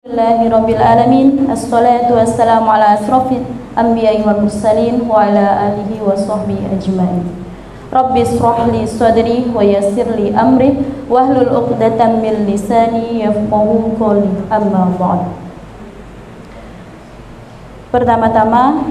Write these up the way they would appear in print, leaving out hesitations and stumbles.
Alhamdulillahirabbil alamin. Assalatu wassalamu ala asrofil anbiya'i wal mursalin wa ala alihi wa sahbihi ajmain. Rabbi israh li sadri wa yassir li amri wahlul 'uqdatam min lisani yafqahu qawli. Amma ba'd. Pertama-tama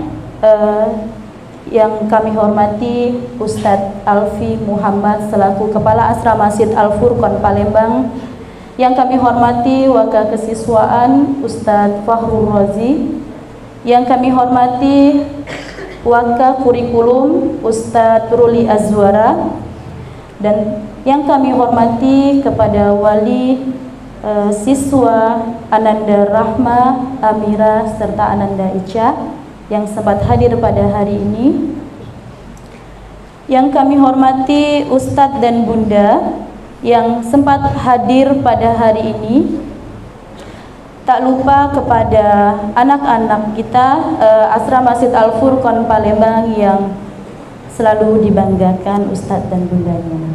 yang kami hormati Ustadz Alfi Muhammad selaku Kepala Asrama Masjid Al-Furqan Palembang. Yang kami hormati Wakil Kesiswaan Ustadz Fahrul Razi. Yang kami hormati Wakil Kurikulum Ustadz Ruli Azwara. Dan yang kami hormati kepada wali siswa Ananda Rahma, Amira serta Ananda Ica yang sempat hadir pada hari ini. Yang kami hormati Ustadz dan Bunda yang sempat hadir pada hari ini. Tak lupa kepada anak-anak kita Asrama Masjid Al-Furqan Palembang yang selalu dibanggakan Ustadz dan Bundanya.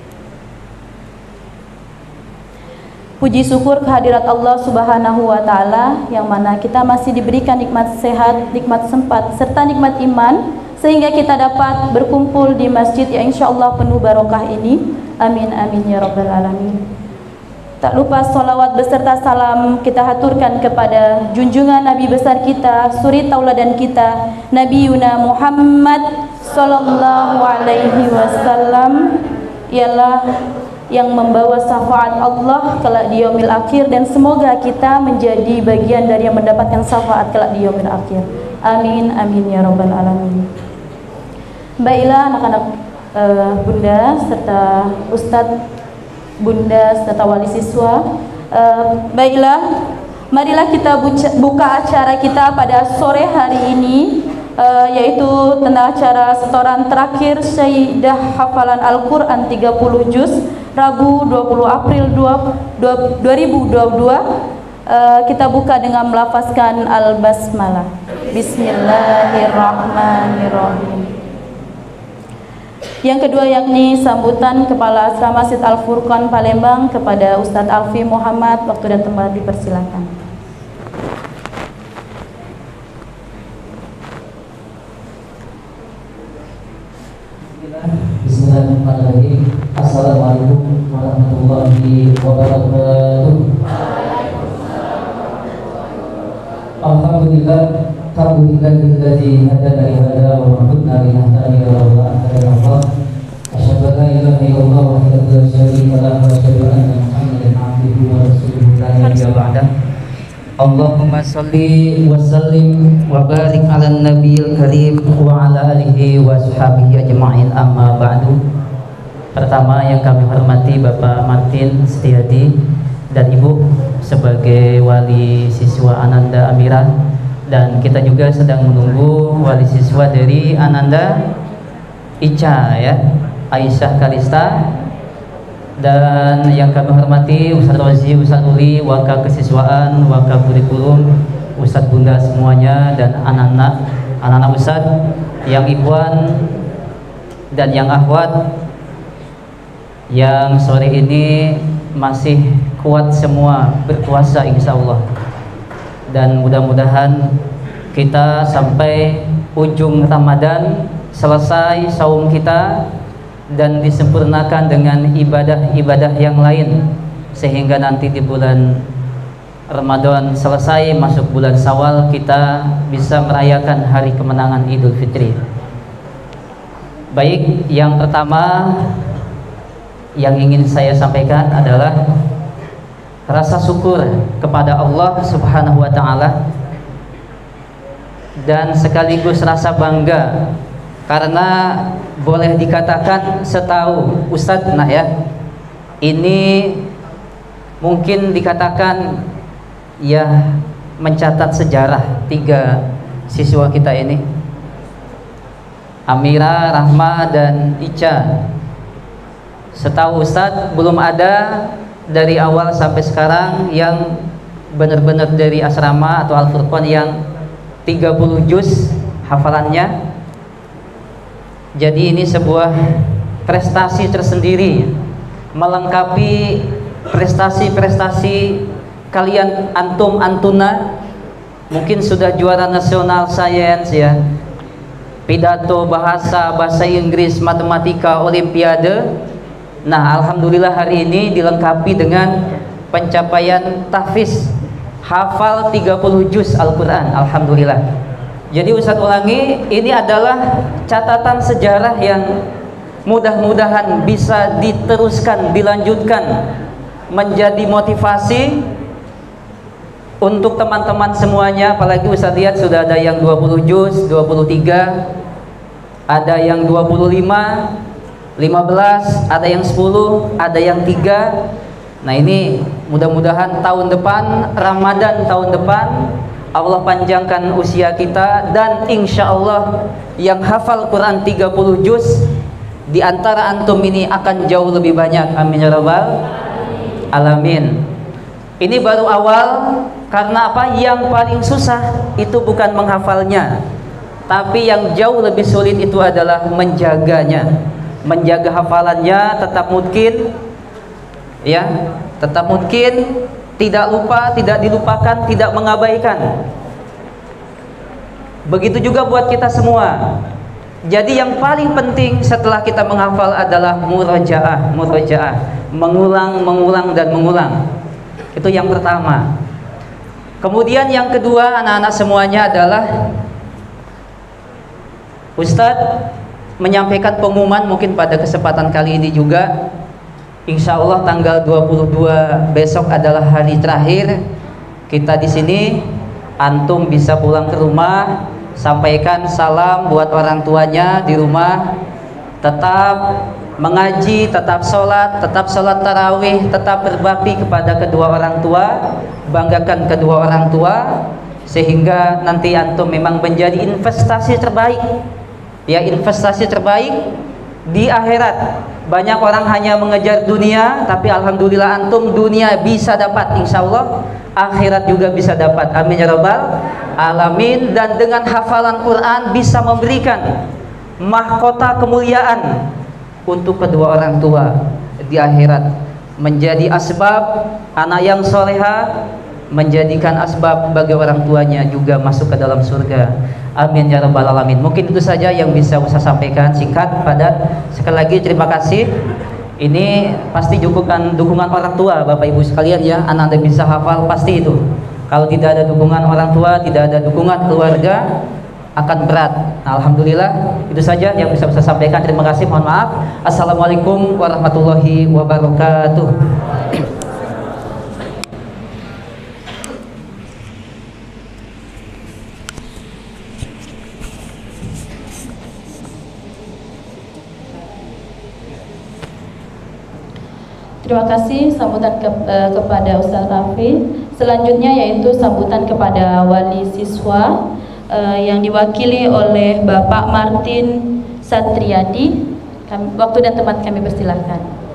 Puji syukur kehadirat Allah Subhanahu wa Ta'ala, yang mana kita masih diberikan nikmat sehat, nikmat sempat, serta nikmat iman, sehingga kita dapat berkumpul di masjid yang insya Allah penuh barokah ini. Amin amin ya rabbal alamin. Tak lupa salawat beserta salam kita haturkan kepada junjungan Nabi besar kita, suri tauladan kita, Nabi Yuna Muhammad sallallahu alaihi wasallam, ialah yang membawa syafaat Allah kelak di yaumil akhir, dan semoga kita menjadi bagian dari yang mendapatkan syafaat kelak di yaumil akhir. Amin amin ya rabbal alamin. Baiklah anak-anak Bunda serta Ustadz Bunda serta wali siswa, baiklah marilah kita buka acara kita pada sore hari ini, yaitu tentang acara setoran terakhir Syaidah Hafalan Al-Quran 30 Juz Rabu 20 April 2022. Kita buka dengan melafazkan Al-Basmalah. Bismillahirrahmanirrahim. Yang kedua yakni sambutan Kepala Asrama Masjid Al-Furqan Palembang kepada Ustadz Alfi Muhammad. Waktu dan tempat dipersilakan. Bismillahirrahmanirrahim. Assalamualaikum warahmatullahi wabarakatuh. Alhamdulillah, alhamdulillahilladzi hadana li hadza wa ma kunna linahtadiya laula an hadana Allah. Asyhadu an la ilaha illallah wahdahu la syarika lahu wa asyhadu anna Muhammadan abduhu wa rasuluhu la nabiyya ba'dah. Allahumma shalli wa sallim wa barik 'alan nabiyil karim wa 'ala alihi wa sahbihi ajma'in, amma ba'du. Pertama yang kami hormati Bapak Martin Setiadi dan Ibu sebagai wali siswa Ananda Amira, dan kita juga sedang menunggu wali siswa dari Ananda Ica ya, Aisyah Kalista. Dan yang kami hormati Ustadz Rozi, Ustadz Uli, Wakil Kesiswaan, Wakil Kurikulum, Ustadz Bunda semuanya, dan anak-anak Ustadz yang ikhwan dan yang akhwat yang sore ini masih kuat semua berpuasa insya Allah. Dan mudah-mudahan kita sampai ujung Ramadan selesai saum kita dan disempurnakan dengan ibadah-ibadah yang lain, sehingga nanti di bulan Ramadan selesai masuk bulan Syawal kita bisa merayakan hari kemenangan Idul Fitri. Baik, yang pertama yang ingin saya sampaikan adalah rasa syukur kepada Allah Subhanahu wa Ta'ala, dan sekaligus rasa bangga karena boleh dikatakan setahu Ustadz ini mungkin dikatakan ya mencatat sejarah 3 siswa kita ini, Amira, Rahma, dan Ica. Setahu Ustadz belum ada dari awal sampai sekarang yang benar-benar dari asrama atau Al-Furqan yang 30 juz hafalannya. Jadi ini sebuah prestasi tersendiri, melengkapi prestasi-prestasi kalian antuna mungkin sudah juara nasional sains ya, pidato, bahasa Inggris, matematika, olimpiade. Nah, alhamdulillah hari ini dilengkapi dengan pencapaian tahfiz, hafal 30 juz Al-Quran. Alhamdulillah. Jadi Ustadz ulangi, ini adalah catatan sejarah yang mudah-mudahan bisa diteruskan, dilanjutkan, menjadi motivasi untuk teman-teman semuanya. Apalagi Ustadz lihat sudah ada yang 20 juz, 23, ada yang 25, 15, ada yang 10, ada yang 3. Nah ini mudah-mudahan tahun depan, Ramadan tahun depan, Allah panjangkan usia kita, dan insya Allah yang hafal Quran 30 juz di antara antum ini akan jauh lebih banyak. Amin ya rabbal alamin. Ini baru awal, karena apa? Yang paling susah itu bukan menghafalnya, tapi yang jauh lebih sulit itu adalah menjaganya, menjaga hafalannya tetap mungkin, ya, tetap mungkin, tidak lupa, tidak dilupakan, tidak mengabaikan. Begitu juga buat kita semua. Jadi yang paling penting setelah kita menghafal adalah murajaah, mengulang dan mengulang. Itu yang pertama. Kemudian yang kedua, anak-anak semuanya, adalah Ustadz menyampaikan pengumuman mungkin pada kesempatan kali ini juga. Insya Allah tanggal 22 besok adalah hari terakhir kita di sini. Antum bisa pulang ke rumah, sampaikan salam buat orang tuanya di rumah, tetap mengaji, tetap sholat tarawih, tetap berbakti kepada kedua orang tua, banggakan kedua orang tua, sehingga nanti antum memang menjadi investasi terbaik, ya, investasi terbaik di akhirat. Banyak orang hanya mengejar dunia, tapi alhamdulillah antum dunia bisa dapat, insya Allah akhirat juga bisa dapat. Amin ya rabbal alamin. Dan dengan hafalan Quran bisa memberikan mahkota kemuliaan untuk kedua orang tua di akhirat, menjadi asbab anak yang soleha, menjadikan asbab bagi orang tuanya juga masuk ke dalam surga. Amin ya rabbal alamin. Mungkin itu saja yang bisa saya sampaikan, singkat, padat. Sekali lagi terima kasih. Ini pasti dukungan orang tua, Bapak Ibu sekalian ya. Anak Anda bisa hafal pasti itu. Kalau tidak ada dukungan orang tua, tidak ada dukungan keluarga, akan berat. Nah, alhamdulillah itu saja yang bisa saya sampaikan. Terima kasih, mohon maaf. Assalamualaikum warahmatullahi wabarakatuh. Terima kasih sambutan kepada Ustaz Rafi. Selanjutnya yaitu sambutan kepada wali siswa yang diwakili oleh Bapak Martin Satriadi. Waktu dan tempat kami persilahkan.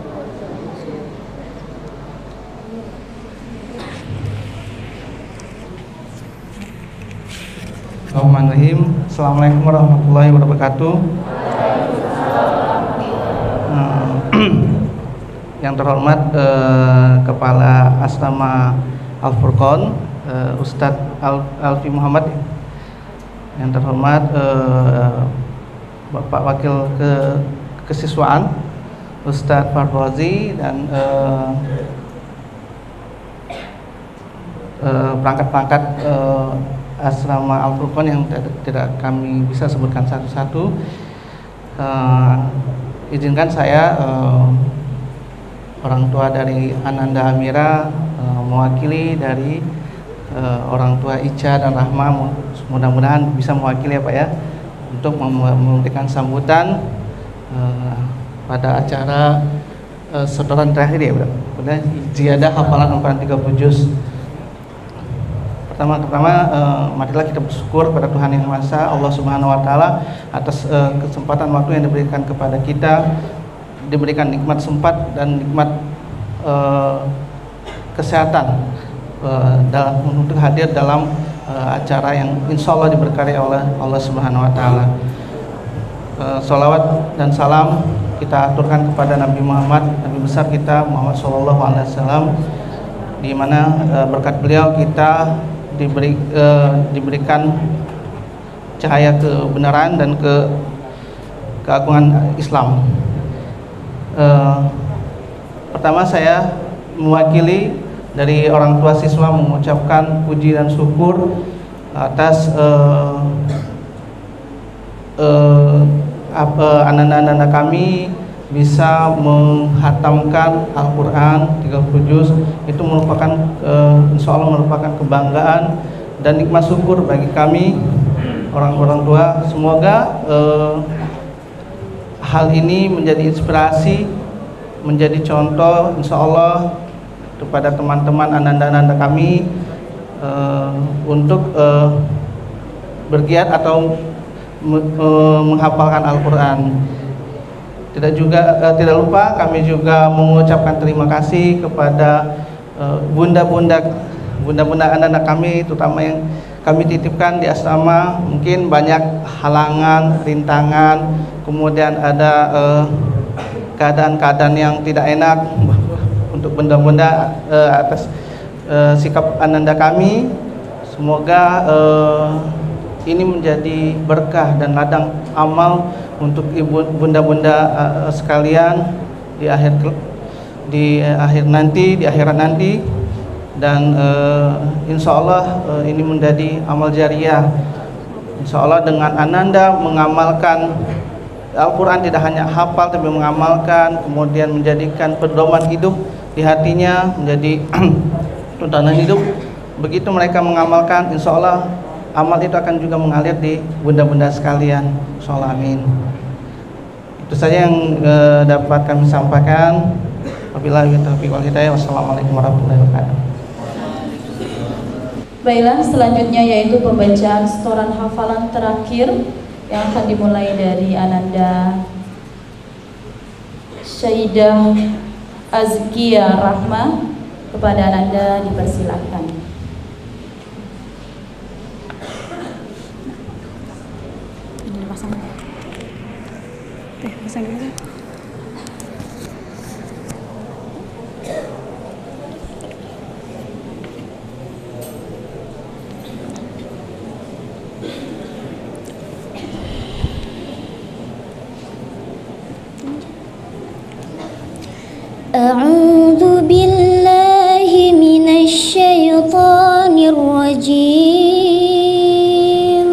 Bismillahirrahmanirrahim. Assalamualaikum warahmatullahi wabarakatuh. Yang terhormat Kepala Asrama Al-Furqon, Ustadz Alfi Muhammad. Yang terhormat Bapak Wakil Kesiswaan Ustadz Farwazi, dan perangkat-perangkat Asrama Al-Furqon yang tidak kami bisa sebutkan satu-satu. Izinkan saya orang tua dari Ananda Amira mewakili dari orang tua Ica dan Rahma, mudah-mudahan bisa mewakili ya Pak ya, untuk memberikan sambutan pada acara setoran terakhir ya Pak, pada ziyadah hafalan Al-Quran 30 juz. Pertama-tama marilah kita bersyukur pada Tuhan Yang Maha Esa, Allah Subhanahu wa taala, atas kesempatan waktu yang diberikan kepada kita, diberikan nikmat sempat dan nikmat kesehatan untuk hadir dalam acara yang insya Allah diberkahi oleh Allah Subhanahu wa taala. Salawat dan salam kita aturkan kepada Nabi Muhammad, Nabi besar kita Muhammad SAW, di mana berkat beliau kita diberikan cahaya kebenaran dan keagungan Islam. Pertama saya mewakili dari orang tua siswa mengucapkan puji dan syukur atas anak-anak kami bisa menghatamkan Al-Quran 30 juz. Itu merupakan insya Allah merupakan kebanggaan dan nikmat syukur bagi kami orang-orang tua. Semoga hal ini menjadi inspirasi, menjadi contoh insya Allah kepada teman-teman anak-anak kami untuk bergiat atau menghafalkan Al-Quran. Tidak lupa kami juga mengucapkan terima kasih kepada bunda-bunda anak-anak kami, terutama yang kami titipkan di asrama. Mungkin banyak halangan, rintangan, kemudian ada keadaan-keadaan yang tidak enak untuk bunda-bunda atas sikap ananda kami. Semoga ini menjadi berkah dan ladang amal untuk ibu bunda-bunda sekalian di akhirat nanti, dan insya Allah ini menjadi amal jariah. Insya Allah dengan ananda mengamalkan Al-Quran, tidak hanya hafal tapi mengamalkan, kemudian menjadikan pedoman hidup di hatinya, menjadi tuntunan hidup. Begitu mereka mengamalkan, insya Allah amal itu akan juga mengalir di bunda-bunda sekalian. Insya Allah, amin. Itu saja yang dapat kami sampaikan. Wabillahi taufiq wal hidayah. Wassalamualaikum warahmatullahi wabarakatuh. Baiklah, selanjutnya yaitu pembacaan setoran hafalan terakhir yang akan dimulai dari Ananda Syaidah Azkia Rahma. Kepada Ananda dipersilakan. A'udzu billahi minasy syaithanir rajim.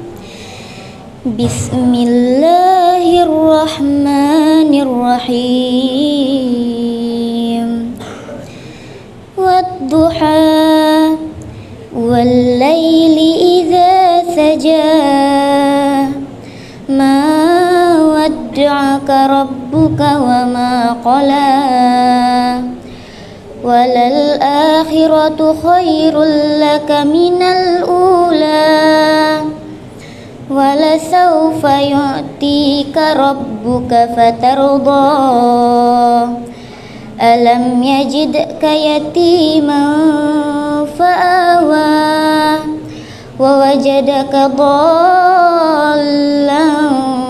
Bismillahirrahmanirrahim. Wadduha wal-laili idza saja, ma wadda'aka rabbuka wa ma qala, walal akhiratu khairul laka minal ula, walasawfa yu'tika rabbuka fatarda, alam yajidka yatiman fa'awa, wa wajadaka dhallan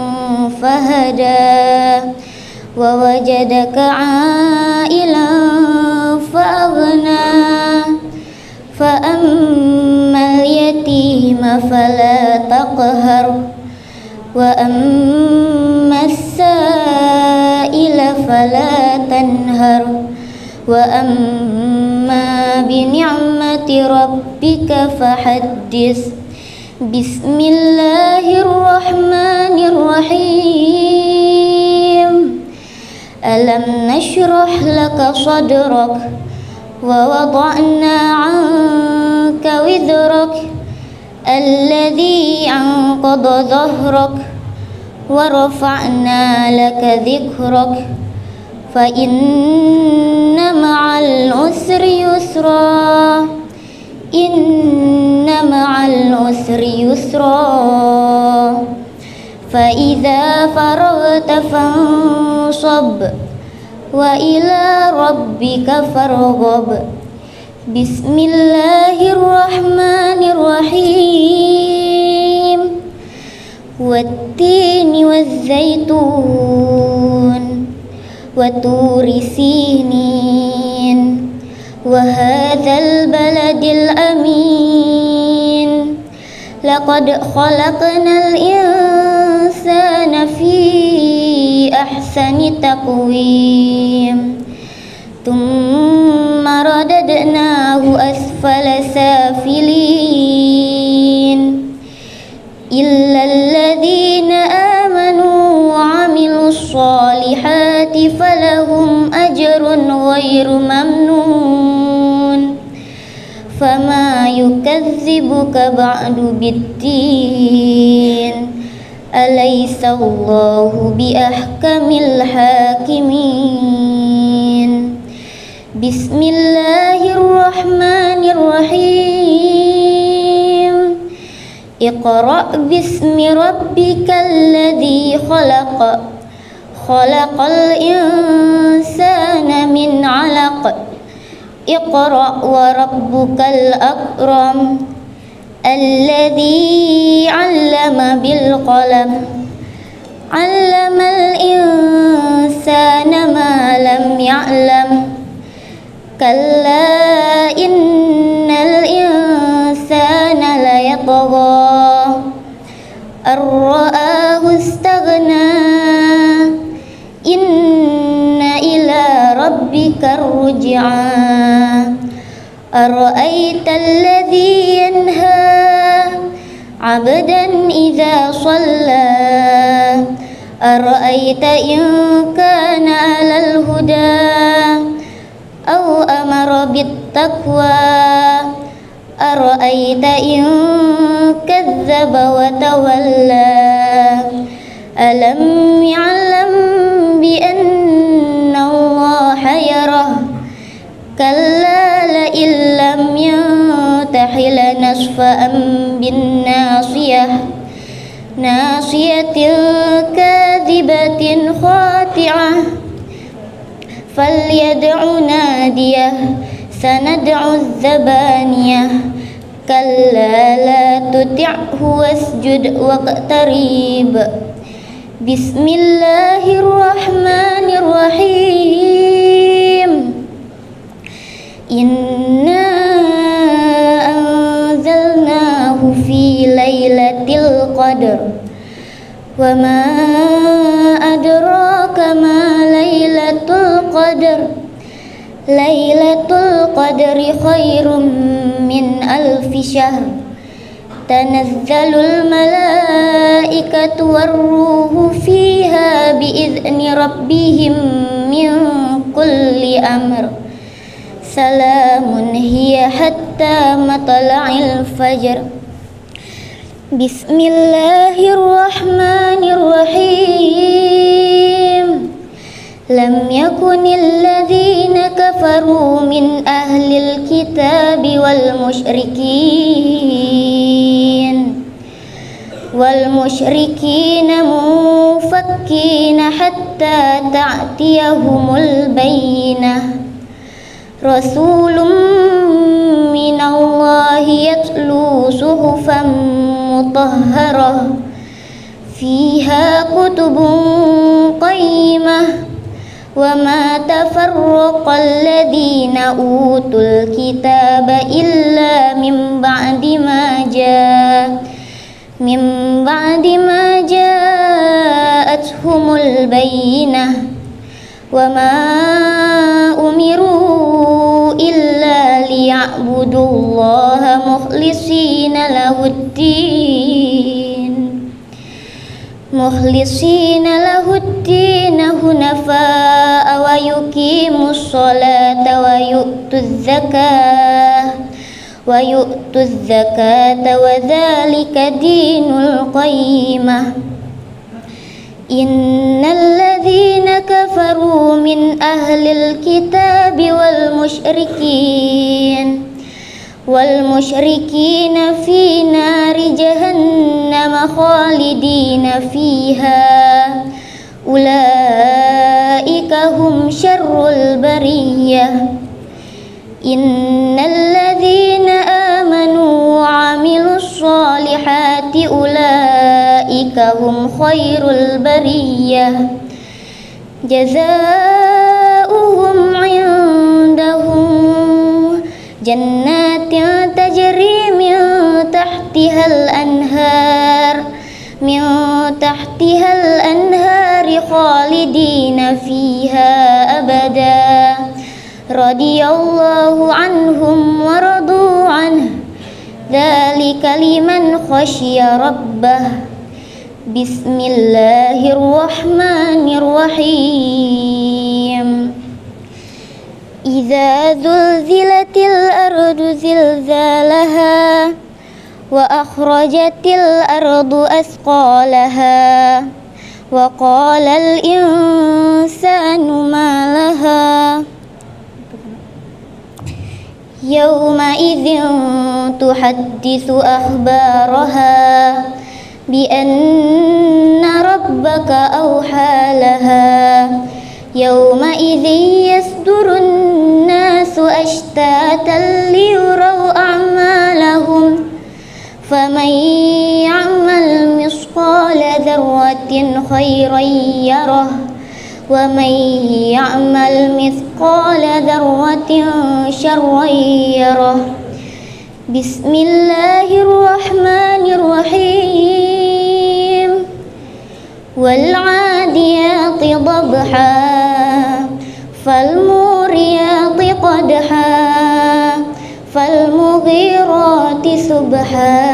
fahada, wa wajadaka 'ailan fa'aghna, fa ammal yatima fala taqhar, wa ammas sa'ila fala tanhar, wa amma bi ni'mati rabbika fahaddis. Bismillahirrahmanirrahim. Alam nashrah laka sadrak, wa wada'na 'anka wizrak, alladhi anqadha dhahrak, wa rafa'na laka dhikrak, fa inna ma'al usri yusra, inna ma'al usri yusra, fa idza faragta fansab, wa ila rabbika farghab. Bismillahirrahmanirrahim. Wattini wazzaitun, wa turi sinin, وهذا البلد الأمين لقد خلقنا الإنسان في أحسن تقويم ثم رددناه أسفل سافلين إلا الذين آمنوا وعملوا الصالحات فلهم أجر غير ممنون فما يكذبك بعد بالدين أليس الله بأحكم الحاكمين بسم الله الرحمن الرحيم اقرأ باسم ربك الذي خلق خلق الإنسان من علق اقرأ وربك الأكرم الذي علم بالقلم علم الإنسان ما لم يعلم كلا إن الإنسان ليطغى أن رآه استغنى إن إلى ربك الرجعى أرأيت الذي ينهى عبدا إذا صلى أرأيت إن كان على الهدى أو أمر بالتقوى أرأيت إن كذب وتولى ألم يعلم بأن الله يره كلا لئن لم ينته لنسفعا بالناصية ناصية كاذبة خاطعة فليدع ناديه سندع الزبانية كلا لا تطعه واسجد واقترب بسم الله الرحمن الرحيم إنا أنزلناه في ليلة القدر وما أدراك ما ليلة القدر ليلة القدر خير من ألف شهر تنزل الملائكة والروح فيها بإذن ربهم من كل أمر سلام هي حتى مطلع الفجر بسم الله الرحمن الرحيم لم يكن الذين كفروا من أهل الكتاب والمشركين منفكين حتى تأتيهم البينة رسول من الله يتلو صحفا مطهرة فيها كتب قيمة وما تفرق الذين أوتوا الكتاب إلا من بعد ما جاءتهم البينة وما أمروا إلا ليعبدوا الله مخلصين له الدين حنفاء ويقيموا الصلاة ويؤتوا الزكاة وذلك دين القيمة إن الذين كفروا من أهل الكتاب والمشركين في نار جهنم خالدين فيها أولئك هم شر البرية إن الذين آمنوا وعملوا الصالحات أولئك هم خير البرية جزاؤهم عندهم جنات تجري من تحتها الأنهار خالدين فيها أبدا رضي الله عنهم ورضوا عنه ذلك لمن خشي ربه بسم الله الرحمن الرحيم إذا زلزلت الأرض زلزالها وأخرجت الأرض أثقالها وقال الإنسان ما لها يومئذ تحدث أخبارها بأن ربك أوحى لها يومئذ يصدر الناس أشتاتا ليروا أعمالهم فمن يعمل مثقال ذرة خيرا يره ومن يعمل مثقال ذرة شرا يره بسم الله الرحمن الرحيم والعاديات ضبحا فالموريات قدحا فالمغيرات سبحا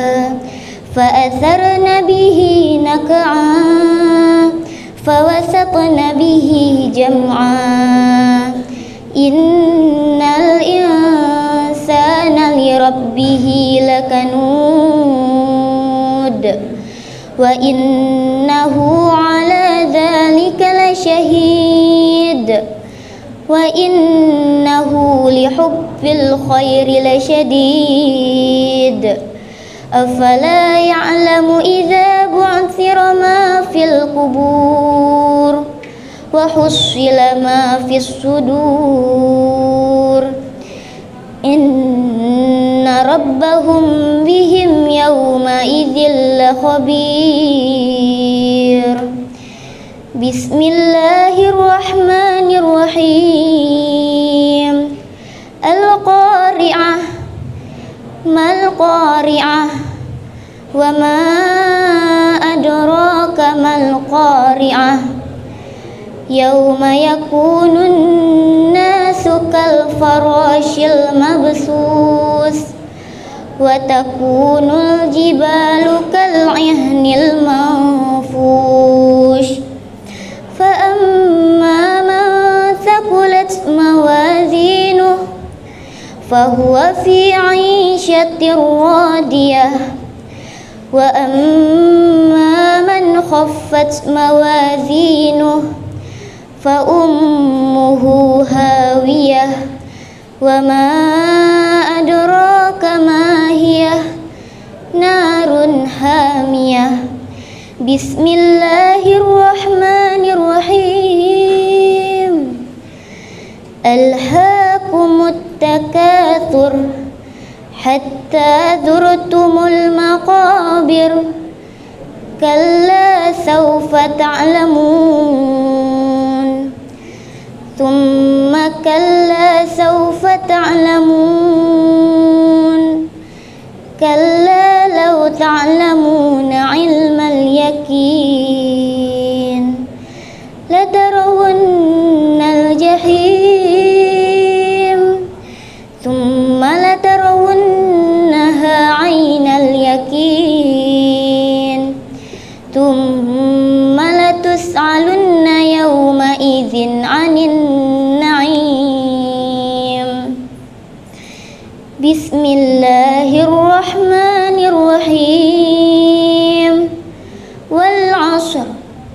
فأثرن به نقعا فوسطن به جمعا إن الإنسان لربه لكنود وإنه على ذلك لشهيد وإنه لحب الخير لشديد أفلا يعلم إذا بعثر ما في القبور وحصل ما في الصدور إن ربهم بهم يومئذ لخبير بسم الله الرحمن الرحيم القارعة ما القارعة وما أدراك ما القارعة يوم يكون الناس كالفراش المبثوث وتكون الجبال كالعهن المنفوش فأما من ثقلت موازينه فهو في عيشة راضية وأما من خفت موازينه فأمه هاوية وما أدراك ما هي نار حامية بسم الله الرحمن الرحيم ألهاكم التكاثر حتى زرتم المقابر كلا سوف تعلمون ثم كلا سوف تعلمون كلا لو تعلمون علم اليقين لترون الجحيم ثم لترونها عين اليقين ثم لتسألن يومئذ عن النعيم بسم الله الرحمن الرحيم والعصر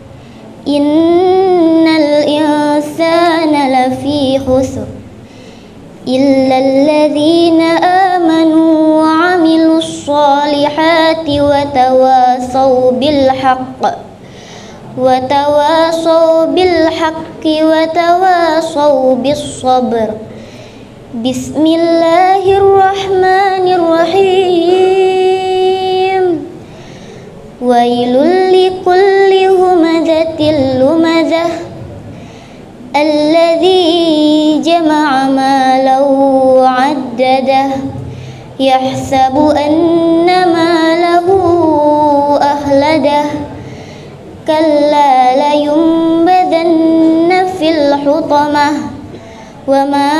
إن الإنسان لفي خسر إلا الذين آمنوا وعملوا الصالحات وتواصوا بالحق وتواصوا بالصبر بسم الله الرحمن الرحيم ويل لكل همزة لمزة الذي جمع مالا وعده يحسب أن ماله أخلده كلا لينبذن في الحطمة وما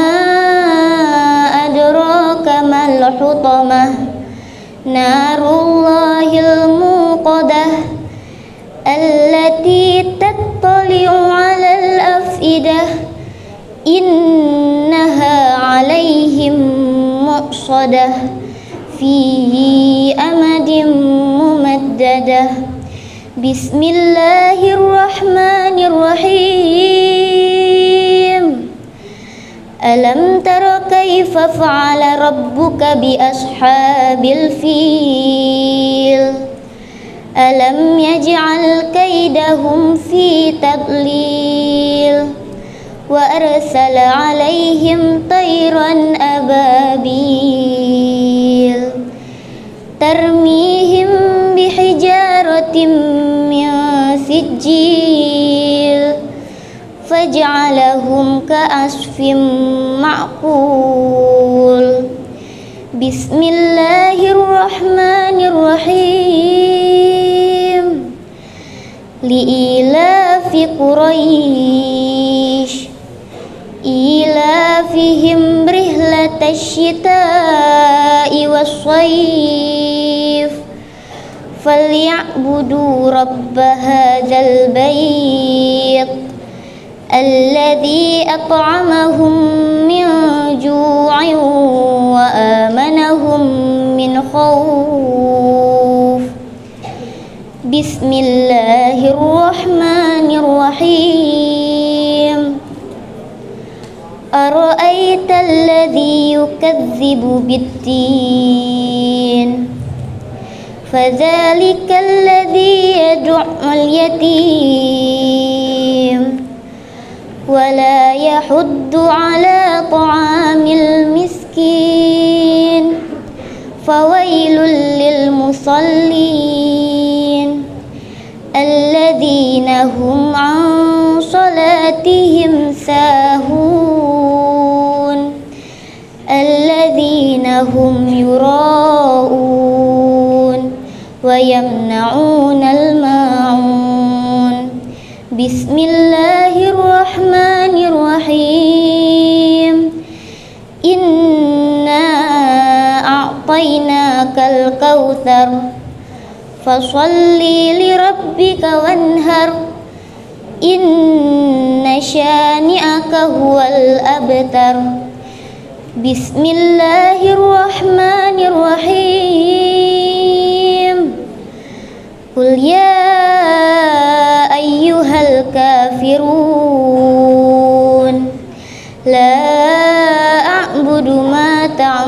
أدراك ما الحطمة نار الله الموقدة التي تطلع على الأفئدة إنها عليهم مؤصدة في أمد ممددة بسم الله الرحمن الرحيم ألم تر كيف فعل ربك بأصحاب الفيل ألم يجعل كيدهم في تضليل وأرسل عليهم طيرا أبابيل ترميهم بحجارة من سجيل فجعلهم كعصف معقول بسم الله الرحمن الرحيم لإيلاف قريش إيلافهم رحلة الشتاء والصيف فليعبدوا رب هذا البيت الذي أطعمهم من جوع وآمنهم من خوف بسم الله الرحمن الرحيم أرأيت الذي يكذب بالدين فذلك الذي يدع اليتيم ولا يحض على طعام المسكين فويل للمصلين الذين هم عن صلاتهم ساهون الذين هم يراءون ويمنعون الماعون بسم الله الرحمن الرحيم إنا أعطيناك الكوثر فصل لربك وانهر إن شانئك هو الأبتر بسم الله الرحمن الرحيم قل يا أيها الكافرون لا أعبد ما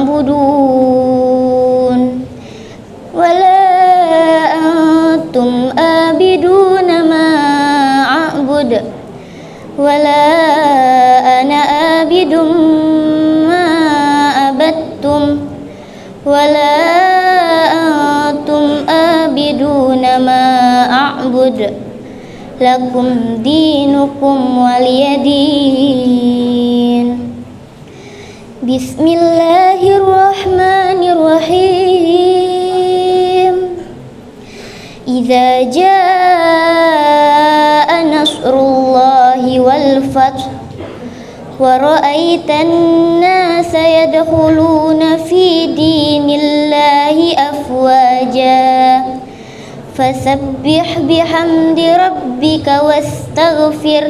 تعبدون ولا أنتم آبدون ما أعبد ولا أنا آبد ما عبدتم ولا أنتم آبدون ما أعبد لكم دينكم ولي دين بسم الله الرحمن الرحيم إذا جاء نصر الله والفتح ورأيت الناس يدخلون في دين الله أفواجا فسبح بحمد ربك واستغفر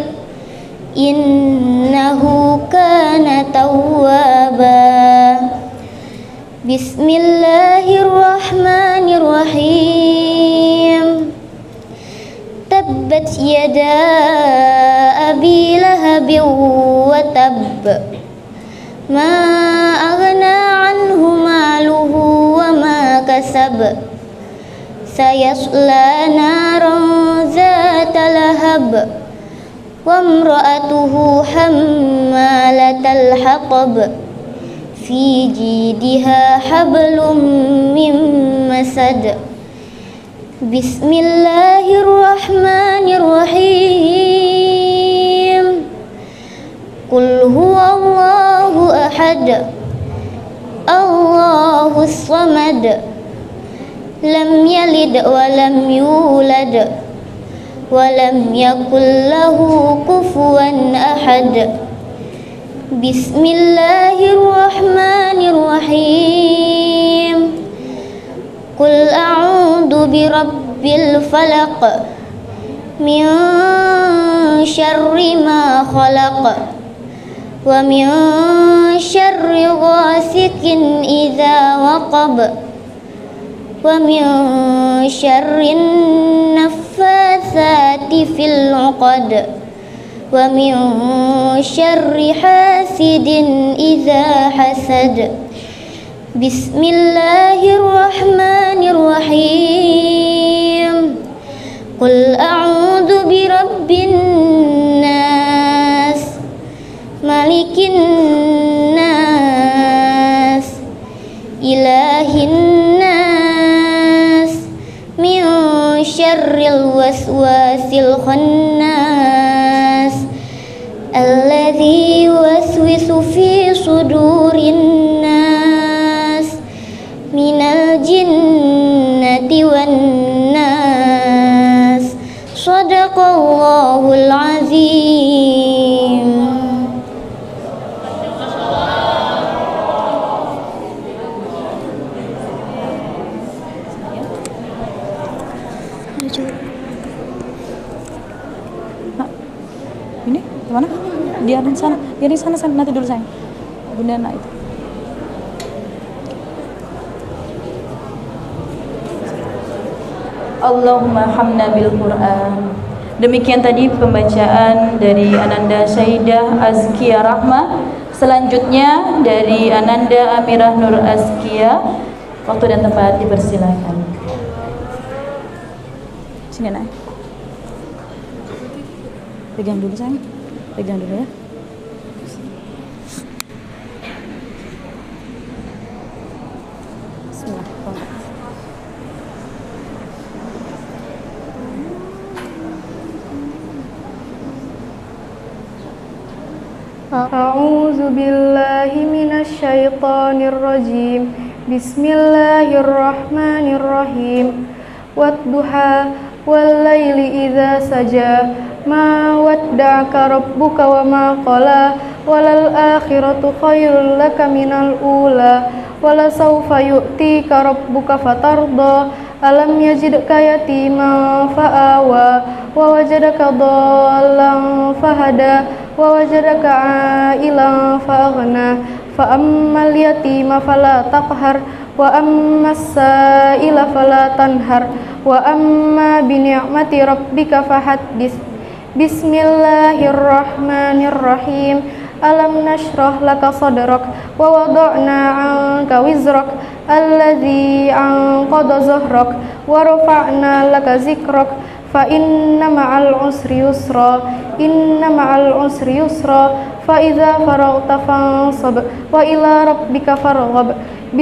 إنه كان توابا بسم الله الرحمن الرحيم تبت يدا أبي لهب وتب ما أغنى عنه ماله وما كسب سيصلى نارا ذات لهب وامرأته حمالة الحطب في جيدها حبل من مسد بسم الله الرحمن الرحيم قل هو الله أحد Allahus samad. Lam yalid wa lam yulad wa lam yakul lahu kufuwan ahad. Bismillahirrahmanirrahim. Qul a'udzu birabbil falaq min syarri ma khalaq wa min syarri ghasikin idza waqab wa min syarrin naffatsati fil 'uqad wa min syarri hasidin idza hasad. Bismillahirrahmanirrahim. Qul a'udzu birabbin nas, malikin nas, ilahin nas, min syarril waswasil khannas, alladzi yuwaswisu fi sudurin nas, minal jinnati wan nas. Shadaqallahul azim. Ini gimana? Dia di sana, nanti dulu sayang. Bunda nak itu. Allahumma hamna bil Qur'an. Demikian tadi pembacaan dari Ananda Syaidah Azkia Rahma. Selanjutnya dari Ananda Amirah Nur Azkia. Waktu dan tempat dipersilakan. Sini nak. Pegang dulu sayang. Pegang dulu ya. Bismillah. A'udzu billahi minasy syaithanir rajim. Bismillahirrahmanirrahim. Wadduha wal laili idza saja. Ma wadda'aka rabbuka wa ma qala. Walal akhiratu khairul laka minal ula. Wala sawfa yu'tika rabbuka fatarda. Alam yajidka yatiman fa'awa wa wajadaka dhallan fahada wa wajadaka 'ailan fa'aghna fa ammal yatima fala taqhar wa ammas sa'ila fala tanhar wa amma bi ni'mati rabbika fahaddits. Bismillahirrahmanirrahim. Alam nashrah laka sadrak wa wada'na 'anka wizrak alladzi anqadha zahrak wa rafa'na laka zikrak fa inna ma'al usri yusra fa idza faraghta fansab wa ila rabbika farghab.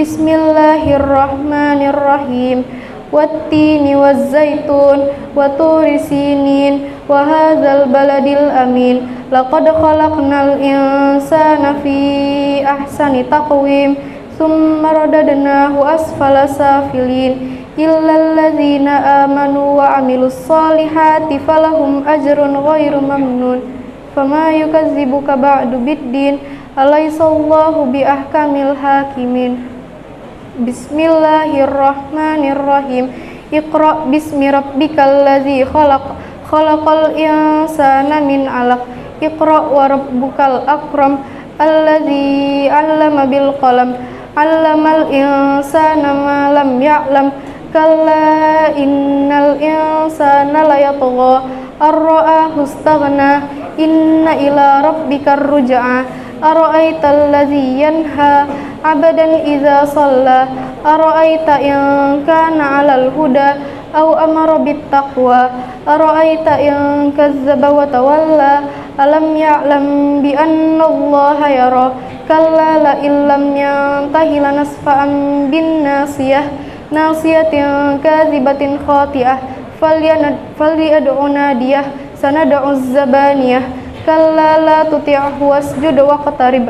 Bismillahirrahmanirrahim. Wattini wazzaitun wa turi sinin wa hadzal baladil amin. Laqad khalaqnal insana fi ahsani taqwim thumma radadnahu asfala safilin illal ladzina amanu wa amilus solihati falahum ajrun ghairu mamnun. Fama yukazzibuka ba'du biddin alaysallahu bi ahkamil hakimin. Bismillahirrahmanirrahim. Iqra bismi rabbikal ladzi khalaq. Khalaqal insana min 'alaq. Iqra wa rabbukal akram. Alladzi 'allama bil qalam. 'Allamal insana ma lam ya'lam. Kalla innal insana layatgha ar-ra'ahu istaghna. Inna ila rabbikar ruj'a. Ara'aital ladzi yanha 'abdan idza shalla. Ara'aita in kana 'alal huda aw amara bit taqwa. Ara'aita in kazzaba wa tawalla. Alam ya'lam bi anna Allaha yara. Kalla la illam yantahi lanasfa'an bin nasiyah. Nasiyatin kadzibatin khati'ah. Falyad'u nadiyah. Sanad'u zabaniyah. Kalla la tuti'hu wasjud waqtarib.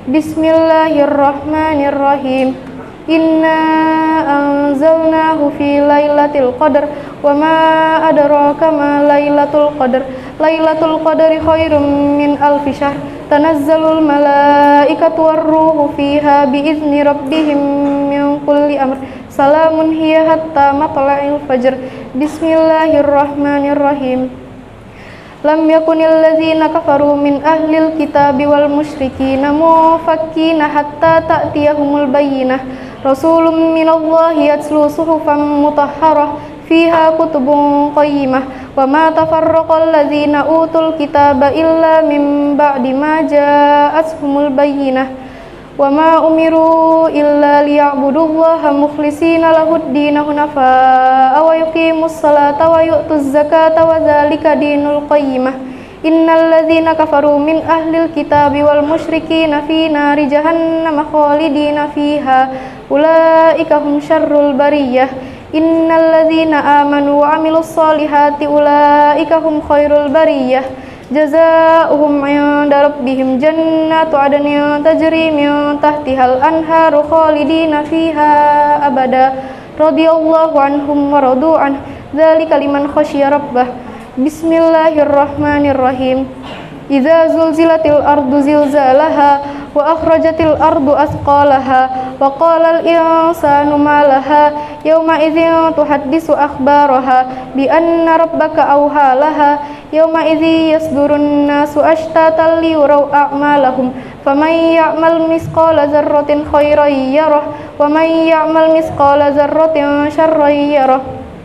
Bismillahirrahmanirrahim. Inna anzalnahu fi lailatul qadar wa ma adraka ma lailatul qadar. Lailatul qadari khairum min alfi syahr. Tanazzalul malaikatu warruhu fiha biizni rabbihim min kulli amr. Salamun hiya hatta matla'il fajr. Bismillahirrahmanirrahim. Lam yakunil ladzina kafaru min ahlil kitabi wal musyrikina mufakkina hatta ta'tiyahumul bayyinah. Rasulun minallahi yatslu suhufan mutahharah fiha kutubun qayyimah. Wa ma tafarraqal ladzina utul kitaba illa min ba'di ma ja'atuhumul bayyinah. Wa ma umiru illa liya'budullaha mukhlishina lahud-din hunafa'a wa yuqimus salata wa yu'tuz zakata wa dzalika dinul qayyimah. Innal ladzina kafaru min ahlil kitabi wal musyrikina fi nari jahannam khalidina fiha ulaika hum syarrul bariyah. Innal ladzina amanu wa 'amilus solihati ulaika hum khairul bariyah. Jazaohum 'inda rabbihim jannatu 'adnin tajri min tahtihal anharu khalidina fiha abada. Radhiyallahu anhum wa radu an. Dzalika liman khasyiya rabbah. Bismillahirrahmanirrahim. Idza zulzilatil ardu zilzalaha wa akhrajatil ardu asqalaha wa qala al insanu ma laha yawma idzin tuhaddisu akhbaraha bi anna rabbaka awhalaha yawma idzi yasdurun nasu ashtatan liyuraw a'malahum faman ya'mal misqala dzarratin khairan yarah wa man ya'mal misqala dzarratin syarran yarah.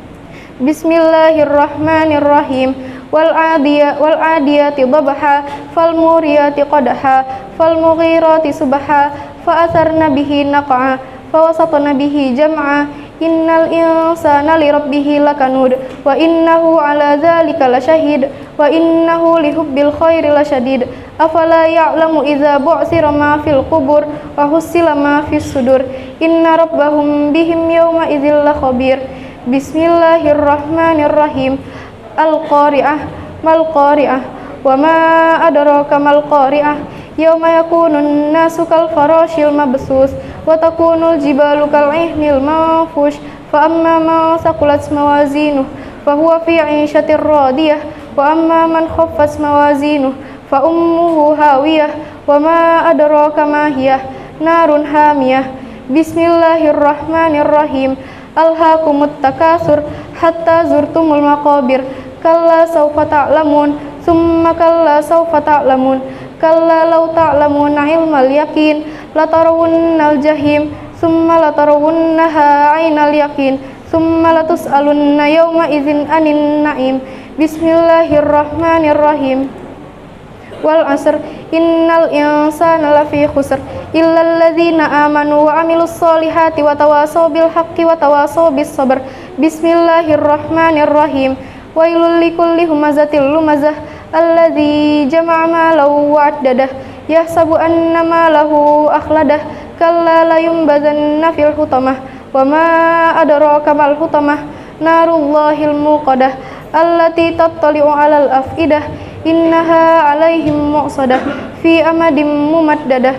Bismillahirrahmanirrahim. Wal adiyati dhabha fal muriyati qadha fal mughirati subha fa atharna bihi naq'a fa wasatna bihi jam'a. Innal insana li rabbih lakanud wa innahu ala dzalika lasyahid wa innahu li hubbil khairi lasyadid. Afala ya'lamu idza bu'sira ma fil qubur wa husila ma fis sudur. Inna rabbahum bihim yawma idzil lakhabir. Bismillahirrahmanirrahim. Al-Qari'ah, mal-Qari'ah, wa ma adraka mal-Qari'ah. Yawma yakunun nasu kal farashil mabsus wa takunul jibalu kal ihnil manfush. Fa amma man saqulat mawazinuh fa huwa fi 'ishatir radiyah wa amma man khaffat mawazinuh fa ummuhu hawiyah wa ma adraka ma hiyah narun hamiyah. Bismillahirrahmanirrahim. Alhaakumut takasur hatta zurtumul maqabir. Kalla sawfa ta'lamun summa kalla sawfa ta'lamun kalla law ta'lamuna ilmal yaqin latarawunnal jahim summa latarawunnaha 'ainal yaqin summa latus'alunna yawma idzin 'anin na'im. Bismillahirrahmanirrahim. Wal 'asr innal insana lafi khusr illal ladzina amanu wa 'amilus solihati wa tawasaw bil haqqi wa tawasaw bis sabr. Bismillahirrahmanirrahim. Wailul likulli humazatil lumazah alladzi jama'a malahu wa 'addadah yahsabu anna malahu akhladah kalla la yumbazanna fil hutamah wa ma adraka mal hutamah narullahil muqadah allati tattali'u 'alal afidah innaha 'alaihim mu'sadah fi amadim mumaddadah.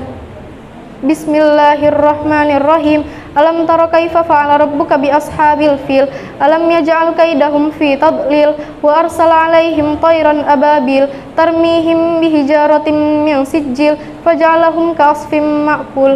Bismillahirrahmanirrahim. Alam tara kaifa fa'ala rabbuka bi ashabil fil alam yaj'al kaidahum fi tadlil wa arsala 'alaihim tayran ababil tarmihim bihijaratin min sijil faj'alahum ka'asfin ma'kul.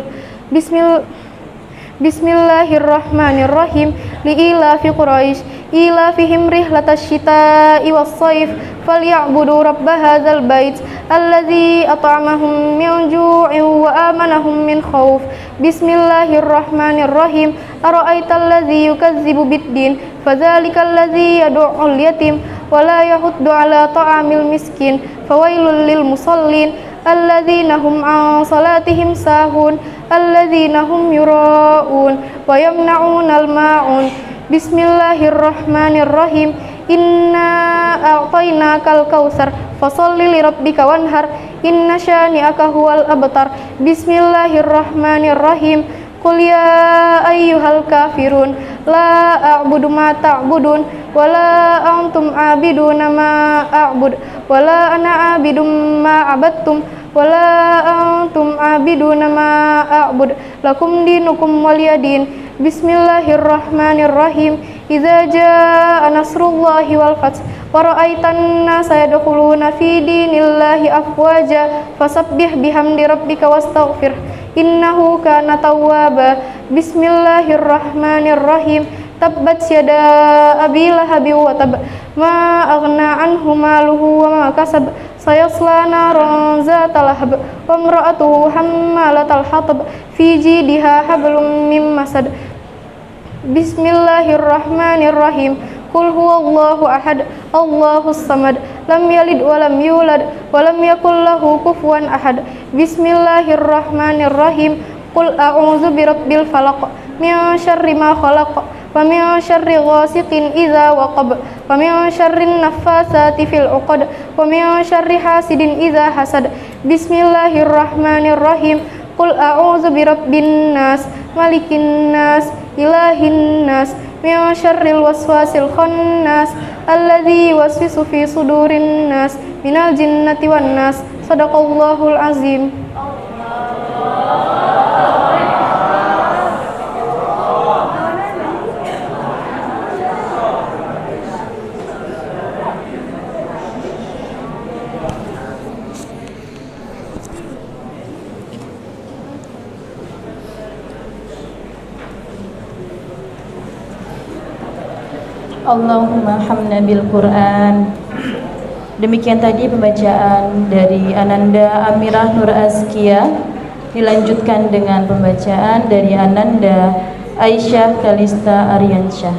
Bismillahirrahmanirrahim. Li'ilafi Quraisy ilafihim rihlatash shita'i was-shayf falya'budu rabb hadzal bait alladzi at'amahum min ju'in wa amanahum min khauf. Bismillahirrahmanirrahim. Ara'aital ladzi yukazzibu bid-din fadzalikal ladzi yad'ul yatim wa la yahuddu 'ala ta'amil miskin fawailul lil musallin alladzina hum 'an salatihim sahun alladzina hum yura'un wa yamna'unal ma'un. Bismillahirrahmanirrahim. Inna a'tainakal kautsar fasholli lirabbika wanhar inna syani'aka huwal abtar. Bismillahirrahmanirrahim. Qul ya ayyuhal kafirun la a'budu ma ta'budun wa la antum 'abiduna ma a'bud wa la ana 'abidum ma 'abadtum ولا أنتم عابدون ما أعبد لكم دينكم ولي دين بسم الله الرحمن الرحيم إذا جاء نصر الله والفتح ورأيت الناس يدخلون في دين الله أفواجا فسبح بحمد ربك واستغفره إنه كان توابا بسم الله الرحمن الرحيم تبت يدا أبي لهب وتب ما أغنى عنه ماله وما كسب سيصلى نارا ذات لهب وامرأته حمالة الحطب في جيدها حبل من مسد بسم الله الرحمن الرحيم قل هو الله أحد الله الصمد لم يلد ولم يولد ولم يكن له كفوا أحد بسم الله الرحمن الرحيم قل أعوذ برب الفلق من شر ما خلق ومن شر غاسق إذا وقب ومن شر النفاثات في العقد ومن شر حاسد إذا حسد بسم الله الرحمن الرحيم قل أعوذ برب الناس ملك الناس إله الناس من شر الوسواس الخناس الذي يوسوس في صدور الناس من الجنة والناس صدق الله العظيم. Allahumma hamna bil Quran. Demikian tadi pembacaan dari Ananda Amirah Nur Azkia. Dilanjutkan dengan pembacaan dari Ananda Aisyah Kalista Aryansyah.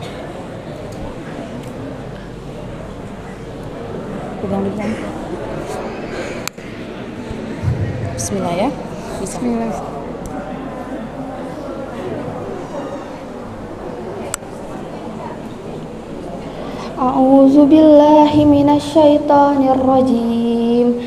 Bismillah ya. Bismillah. A'udzu billahi minasyaitonir rajim.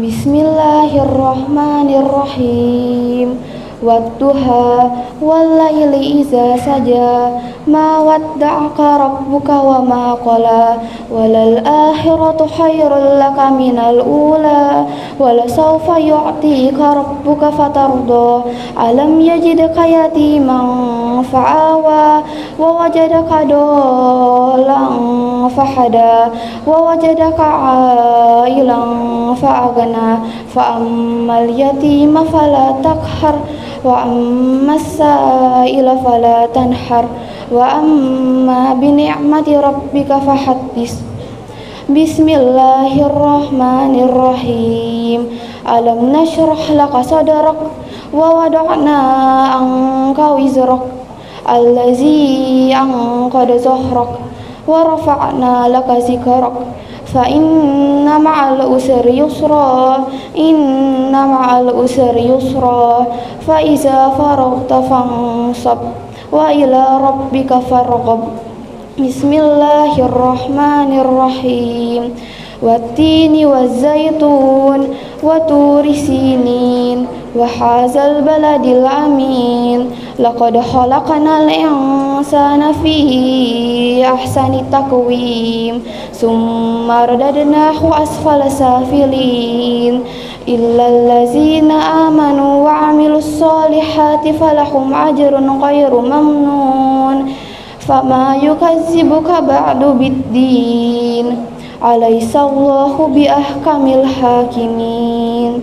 Bismillahirrahmanirrahim. Wadduha wallaili iza saja ma wadda'aka rabbuka wa ma qala walal akhiratu khairul laka minal ula wala sawfa yu'tika rabbuka fatarda alam yajidka yatiman fa'awa wa wajadaka dolan fahada wa wajadaka ailan fa'agna fa'ammal yatima fala takhar wa amma as-sa'ila fala tanhar wa amma bi ni'mati rabbika fahaddis. Bismillahirrahmanirrahim. Alam nashrah laka sadrak wa wada'na anka wizrak allazi anqada zahrak wa rafa'na laka zikrak fa inna ma'al usri yusra inna ma'al usri yusra fa iza faraghta fansab wa ila rabbika farghab. Bismillahirrahmanirrahim. Wattini wazzaitun wa turi sinin wa hazal baladil amin laqad khalaqnal insana fi ahsani taqwim summa radadnahu asfala safilin illal ladzina amanu wa amilus solihati falahum ajrun ghairu mamnun fama yukazzibuka ba'du biddin alaihissallahu biahkamil hakimin.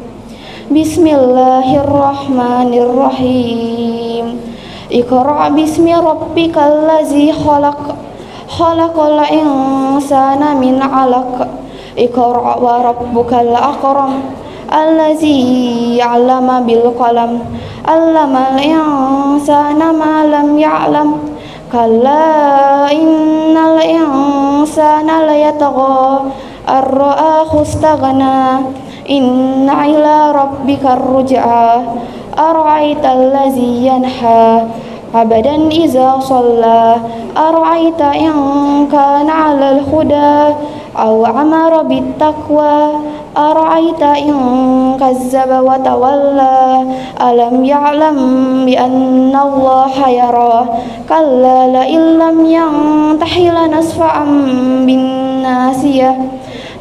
Bismillahirrahmanirrahim. Iqra' bismi rabbikal ladzi khalaq khalaqal insana min 'alaq iqra' wa rabbukal akram alladzi 'allama bil qalam 'allamal insana ma lam ya'lam kalla innal insana layatagha ar-ra'ahu istaghna inna ila rabbika ar-ruj'a ara'aital ladzi yanha abadan iza shalla ara'aita in kana 'alal huda aw amara bit taqwa ara'aita in kazzaba wa tawalla alam ya'lam bi anna allaha yara kalla la illam yantahi lanasfa'an bin nasiyah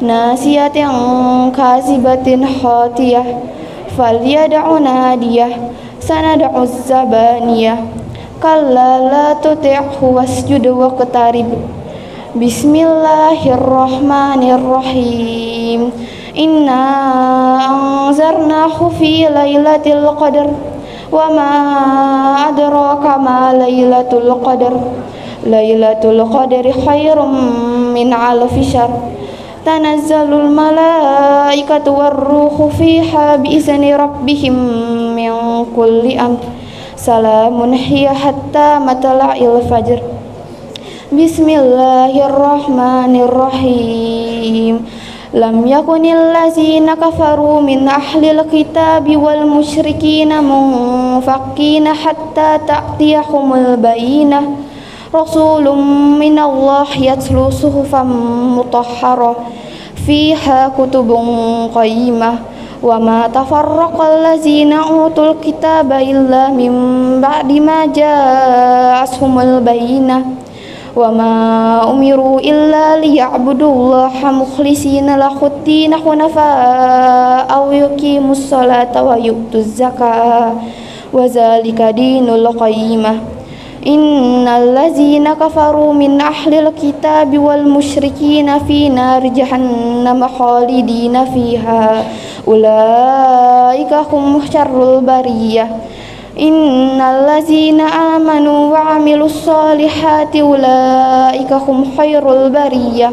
ناسية كاذبة خاطئة فليدع ناديه سندع الزبانية كلا لا تطعه واسجد واقترب بسم الله الرحمن الرحيم إنا أنذرناه في ليلة القدر وما أدراك ما ليلة القدر ليلة القدر خير من ألف شهر تنزل الملائكة والروح فيها بإذن ربهم من كل أمر سلام هي حتى مطلع الفجر بسم الله الرحمن الرحيم لم يكن الذين كفروا من أهل الكتاب والمشركين منفكين حتى تأتيهم البينة رسول من الله يتلو صحفا مطهرة فيها كتب قيمة وما تفرق الذين أوتوا الكتاب إلا من بعد ما جاءتهم البينة وما أمروا إلا ليعبدوا الله مخلصين له الدين حنفاء ويقيموا الصلاة ويؤتوا الزكاة وذلك دين القيمة إن الذين كفروا من أهل الكتاب والمشركين في نار جهنم خالدين فيها أولئك هم شر البرية إن الذين آمنوا وعملوا الصالحات أولئك هم خير البرية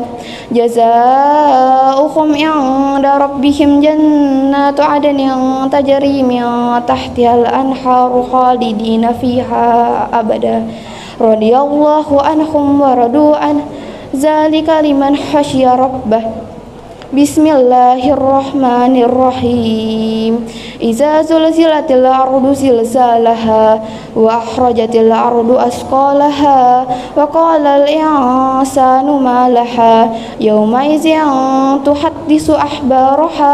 جزاؤهم عند ربهم جنات عدن تجري من تحتها الأنهار خالدين فيها أبدا رضي الله عنهم ورضوا عنه ذلك لمن خشي ربه بسم الله الرحمن الرحيم إذا زلزلت الأرض زلزالها وأخرجت الأرض أثقالها وقال الإنسان ما لها يومئذ تحدث أخبارها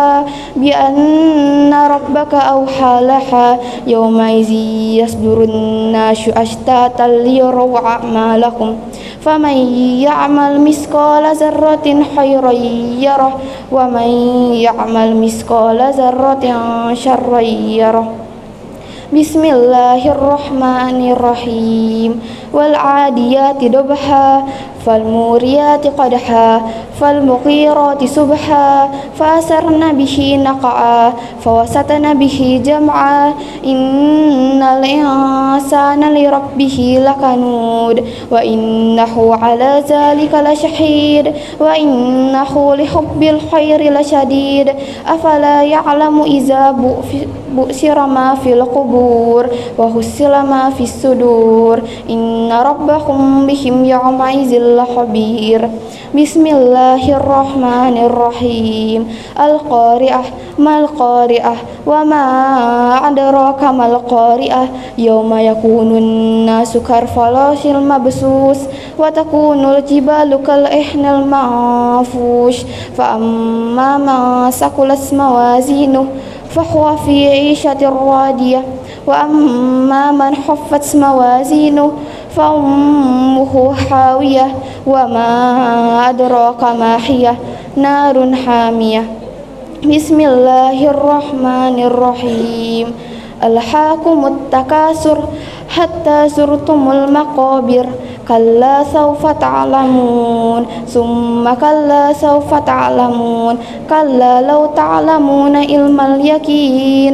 بأن ربك أوحى لها يومئذ يصدر الناس أشتاتا ليروا أعمالهم فمن يعمل مثقال ذرة خيرا يره ومن يعمل مثقال ذرة شرا يره بسم الله الرحمن الرحيم والعاديات ضبحا فالموريات قدحا فالمغيرات صبحا فأثرن به نقعا فوسطن به جمعا إن الإنسان لربه لكنود وإنه على ذلك لشهيد وإنه لحب الخير لشديد أفلا يعلم إذا بؤسر ما في القبور وحصل ما في الصدور إن ربهم بهم يومئذ لخبير بسم الله الرحمن الرحيم القارئة ما القارئة وما أدراك ما القارئة يوم يكون الناس كالفراش المبثوث وتكون الجبال كالعهن المنفوش فأما من ثقلت موازينه فهو في عيشة راضية وأما من خفت موازينه فأمه حاوية وما أدراك ما هي نار حامية بسم الله الرحمن الرحيم ألهاكم التكاثر حتى زرتم المقابر كلا سوف تعلمون ثم كلا سوف تعلمون كلا لو تعلمون علم اليقين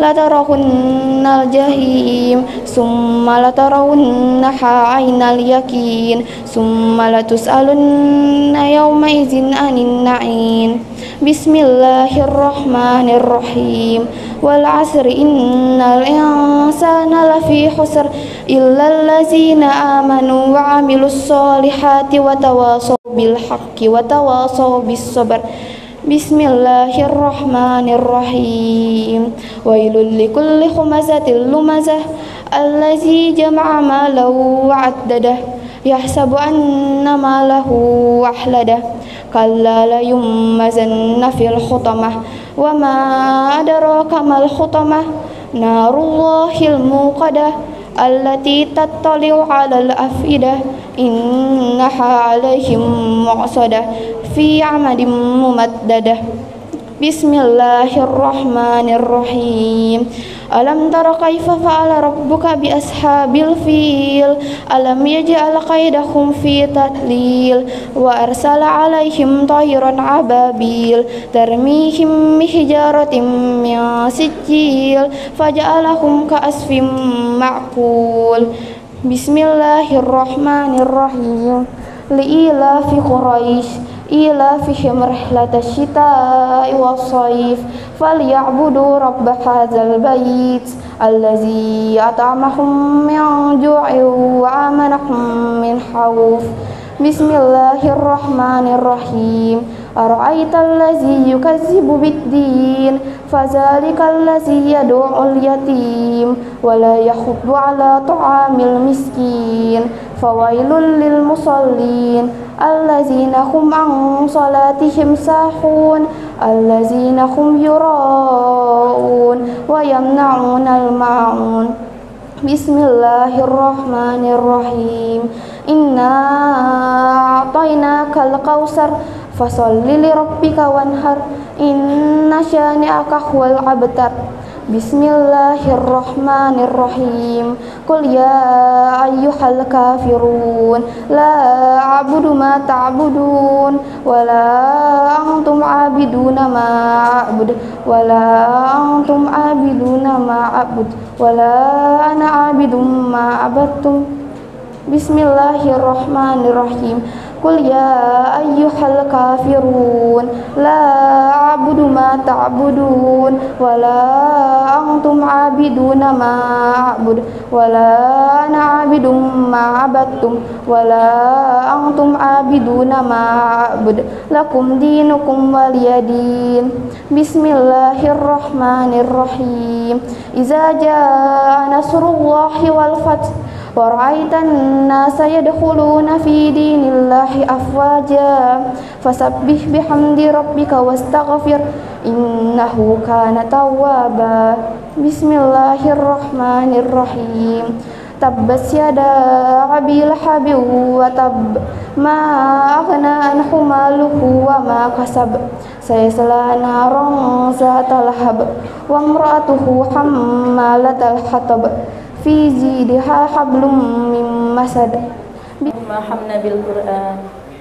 لترون الجحيم ثم لترونها عين اليقين ثم لتسألن يومئذ عن النعيم بسم الله الرحمن الرحيم والعصر إن الإنسان لفي خسر إلا الذين آمنوا وعملوا الصالحات وتواصوا بالحق وتواصوا بالصبر بسم الله الرحمن الرحيم ويل لكل همزة لمزة الذي جمع ماله وعدده يحسب أن ماله أخلده كلا لينبذن في الحطمة وما أدراك ما الحطمة نار الله الموقدة التي تطلع على الأفئدة إنها عليهم مؤصدة في عمد ممددة بسم الله الرحمن الرحيم ألم تر كيف فعل ربك بأصحاب الفيل ألم يجعل كيدهم في تضليل وأرسل عليهم طيرا أبابيل ترميهم بحجارة من سجيل فجعلهم كعصف مأكول بسم الله الرحمن الرحيم لإيلاف قريش إيلافهم رحلة الشتاء والصيف فليعبدوا رب هذا البيت الذي أطعمهم من جوع وآمنهم من خوف بسم الله الرحمن الرحيم أرأيت الذي يكذب بالدين فذلك الذي يدعو اليتيم ولا يحض على طعام المسكين فويل للمصلين الذين هم عن صلاتهم ساهون الذين هم يراءون ويمنعون الماعون بسم الله الرحمن الرحيم إنا أعطيناك الكوثر فصل لربك وانحر إن شانئك هو الأبتر بسم الله الرحمن الرحيم قل يا أيها الكافرون لا أعبد ما تعبدون ولا أنتم عابدون ما أعبد ولا أنتم عابدون ما أعبد ولا أنا عابد ما عبدتم بسم الله الرحمن الرحيم قل يا أيها الكافرون لا أعبد ما تعبدون ولا أنتم عابدون ما أعبد ولا أنا عابد ما عبدتم ولا أنتم عابدون ما أعبد لكم دينكم ولي دين بسم الله الرحمن الرحيم إذا جاء نصر الله والفتح ورأيت الناس يدخلون في دين الله أفواجا فسبح بحمد ربك واستغفر إنه كان توابا بسم الله الرحمن الرحيم تبت يدا أبي لهب وتب ما أغنى عنه ماله وما كسب سيصلى نارا ذات لهب وامرأته حمالة الحطب fi jidha hablum min masad. Mahamna bil Quran.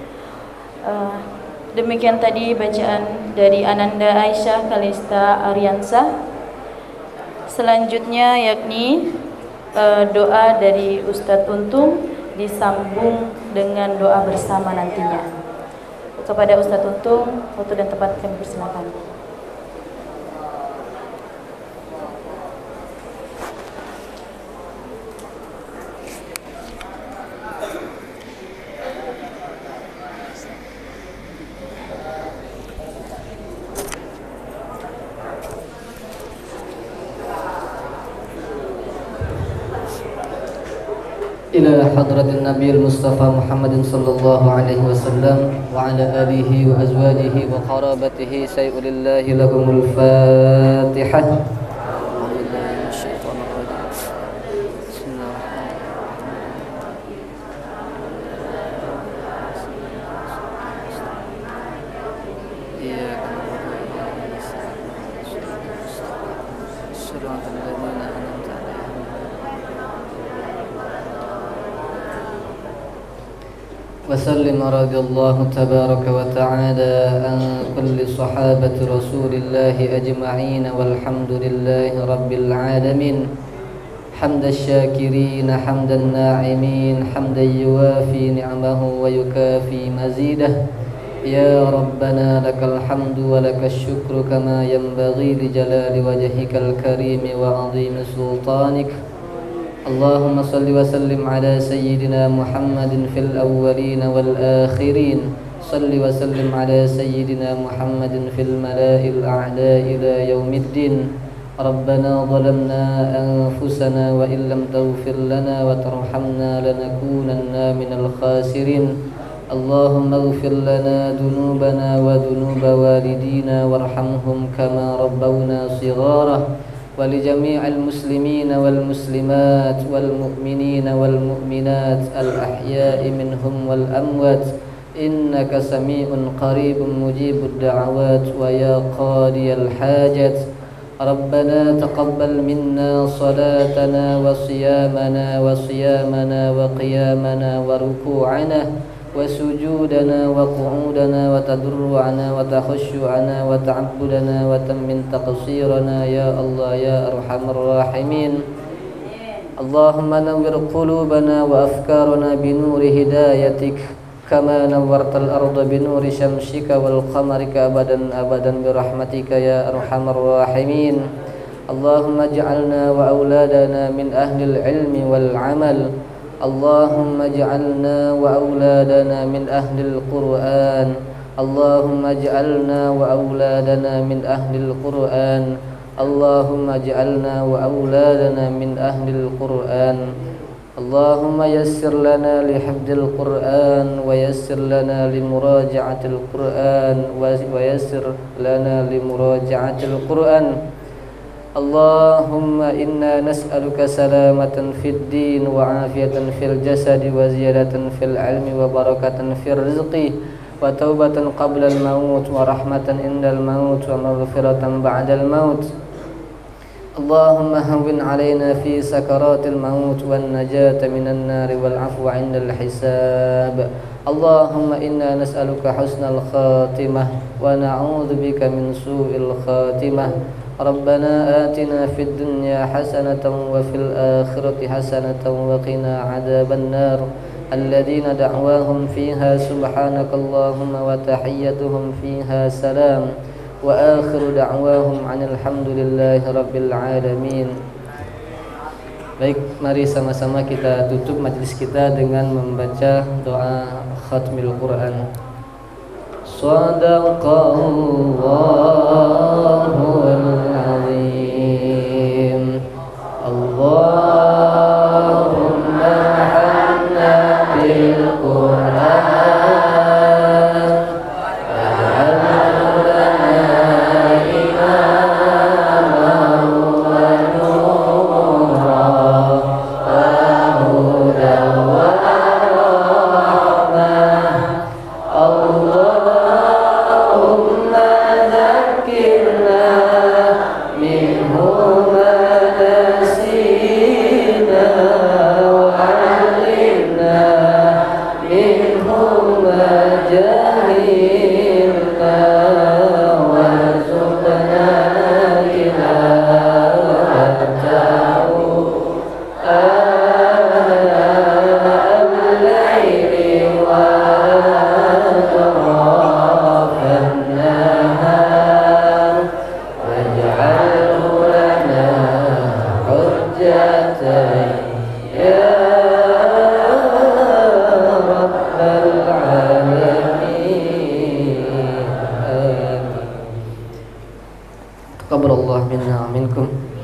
Demikian tadi bacaan dari Ananda Aisyah Kalista Aryansah. Selanjutnya yakni doa dari Ustadz Untung disambung dengan doa bersama nantinya. Kepada Ustadz Untung, waktu dan tempat kami persilakan. إلى حضرة النبي المصطفى محمد صلى الله عليه وسلم وعلى آله وأزواجه وقرابته سيء لله لهم الفاتحة. وسلم رضي الله تبارك وتعالى عن كل صحابة رسول الله أجمعين والحمد لله رب العالمين حمد الشاكرين حمد الناعمين حمدا يوافي نعمه ويكافي مزيده يا ربنا لك الحمد ولك الشكر كما ينبغي لجلال وجهك الكريم وعظيم سلطانك اللهم صل وسلم على سيدنا محمد في الأولين والآخرين صل وسلم على سيدنا محمد في الملأ الأعلى إلى يوم الدين ربنا ظلمنا أنفسنا وإن لم تغفر لنا وترحمنا لنكونن من الخاسرين اللهم اغفر لنا ذنوبنا وذنوب والدينا وارحمهم كما ربونا صغارا ولجميع المسلمين والمسلمات والمؤمنين والمؤمنات الأحياء منهم والأموات إنك سميع قريب مجيب الدعوات ويا قاضي الحاجات ربنا تقبل منا صلاتنا وصيامنا وقيامنا وركوعنا وسجودنا وقعودنا وتضرعنا وتخشعنا وتعبدنا وتمن تقصيرنا يا الله يا أرحم الراحمين اللهم نور قلوبنا وأفكارنا بنور هدايتك كما نورت الأرض بنور شمسك والقمر أبدا أبدا برحمتك يا أرحم الراحمين اللهم اجعلنا وأولادنا من أهل العلم والعمل اللهم اجعلنا وأولادنا من أهل القرآن اللهم اجعلنا وأولادنا من أهل القرآن اللهم اجعلنا وأولادنا من أهل القرآن اللهم يسر لنا لحفظ القرآن ويسر لنا لمراجعة القرآن ويسر لنا لمراجعة القرآن اللهم إنا نسألك سلامة في الدين وعافية في الجسد وزيادة في العلم وبركة في الرزق وتوبة قبل الموت ورحمة عند الموت ومغفرة بعد الموت اللهم هون علينا في سكرات الموت والنجاة من النار والعفو عند الحساب اللهم إنا نسألك حسن الخاتمة ونعوذ بك من سوء الخاتمة ربنا آتنا في الدنيا حسنة وفي الآخرة حسنة وقنا عذاب النار الذين دعواهم فيها سبحانك اللهم وتحيتهم فيها سلام وآخر دعواهم عن الحمد لله رب العالمين. Baik, mari sama-sama kita tutup majelis kita dengan membaca doa khatmil Quran. Shadaqallahul azim. Allahumma hamna bil Quran. Taqabbalallahu minna wa minkum.